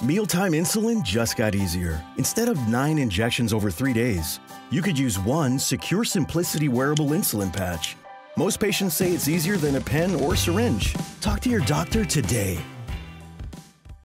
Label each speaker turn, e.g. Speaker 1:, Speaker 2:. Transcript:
Speaker 1: Mealtime insulin just got easier. Instead of 9 injections over 3 days, you could use one CeQur Simplicity wearable insulin patch. Most patients say it's easier than a pen or syringe. Talk to your doctor today.